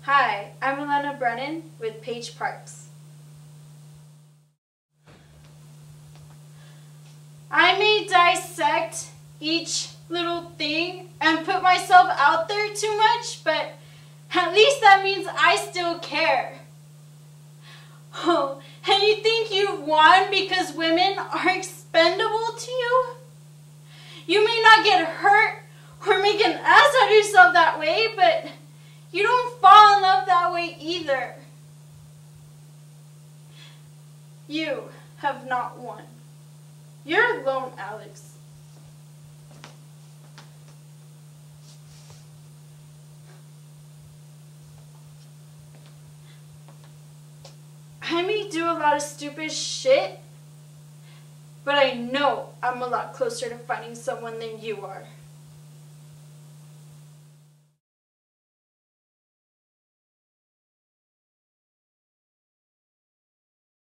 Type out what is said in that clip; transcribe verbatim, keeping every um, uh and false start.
Hi, I'm Alana Brennan with Page Parks. I may dissect each little thing and put myself out there too much, but at least that means I still care. Oh, and you think you've won because women are expendable to you? You may not get hurt or make an ass out of yourself that way, but you don't fall in love that way either. You have not won. You're alone, Alex. I may do a lot of stupid shit, but I know I'm a lot closer to finding someone than you are.